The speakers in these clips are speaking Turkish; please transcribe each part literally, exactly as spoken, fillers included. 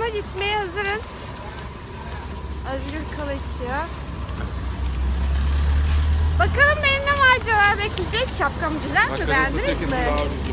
yola gitmeye hazırız. Özgür kola içiyor. Bakalım beni ne maceralar bekleyecek. Şapkam güzel mi? Beğendiniz mi?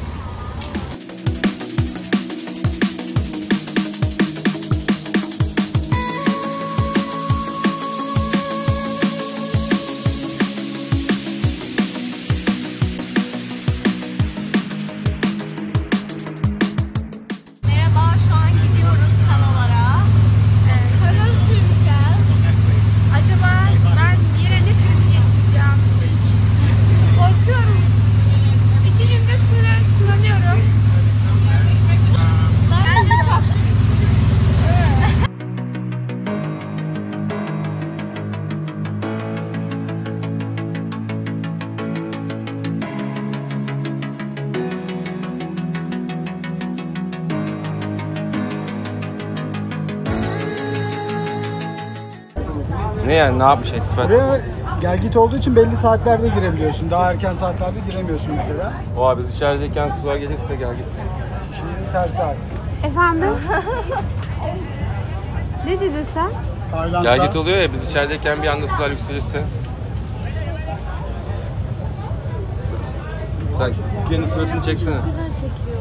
Ne yani, ne yapmış expert? Buraya gel git olduğu için belli saatlerde girebiliyorsun. Daha erken saatlerde giremiyorsun mesela. Oha, biz içerideyken sular gelirse gel git. Şimdi ters saat. Efendim? Ne dedin sen? Tayland'da. Gel git oluyor ya, biz içerideyken bir anda sular yükselirse. Sen kendi suratını çeksene. Güzel çekiyor.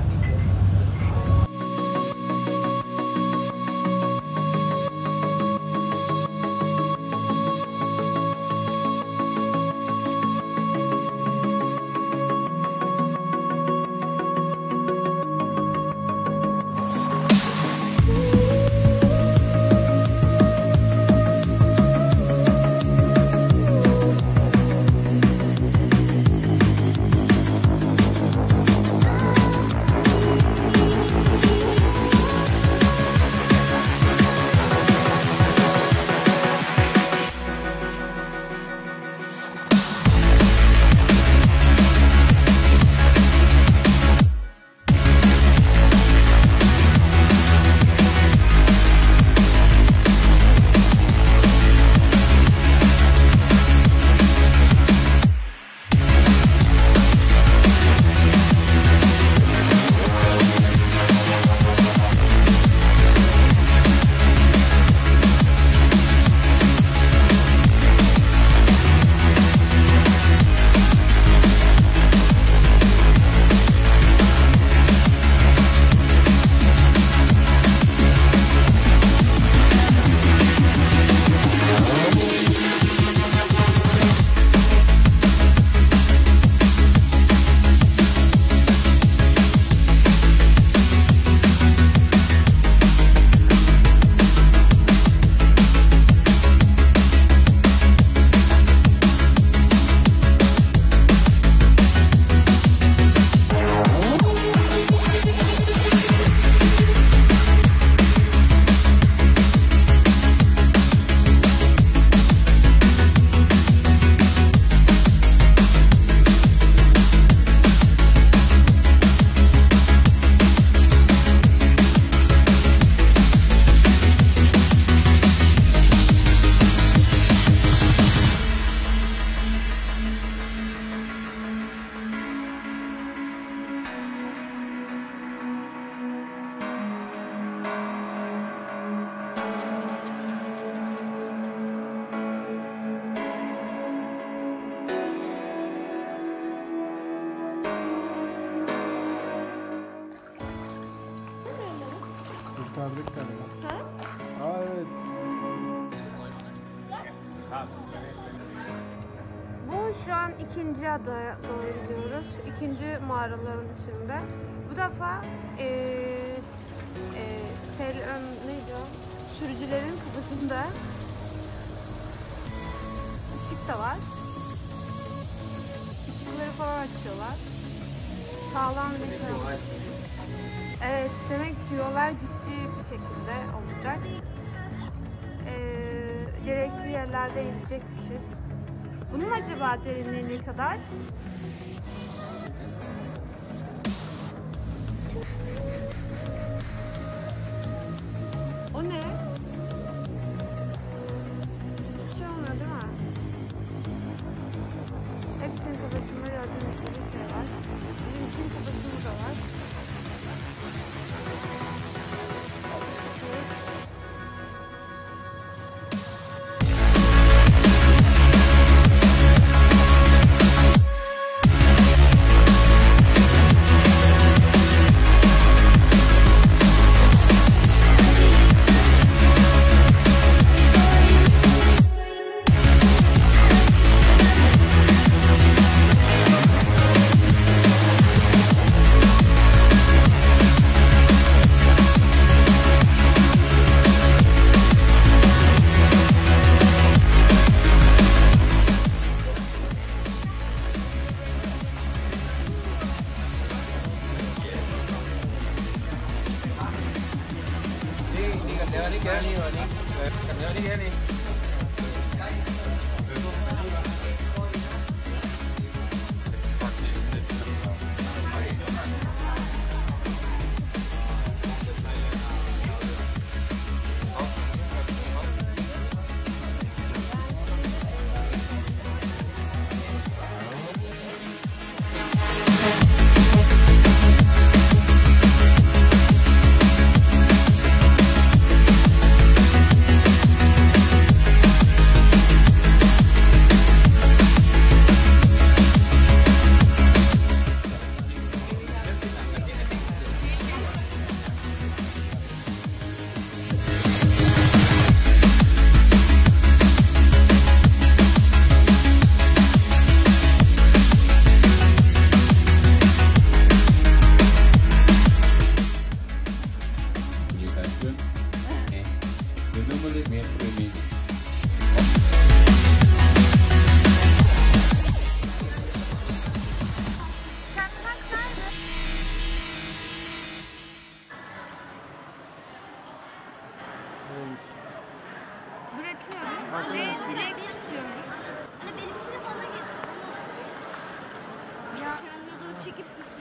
Kurtardık galiba. Ha? Aa evet. Bu şu an ikinci adaya doğru gidiyoruz. İkinci mağaraların içinde. Bu defa ee, ee, şeylerin neydi o? Sürücülerin kafasında ışık da var. Işıkları falan açıyorlar. Sağlam bir şey. Evet, demek ki yollar ciddi bir şekilde olacak. Ee, gerekli yerlerde inecekmişiz. Bunun acaba derinliği ne kadar? O ne? Hiçbir şey olmuyor değil mi? Hepsinin kafasında gördüğünüz gibi şey var. Bizim için kafasında da var. Bırakıyoruz ve direkt tutuyoruz.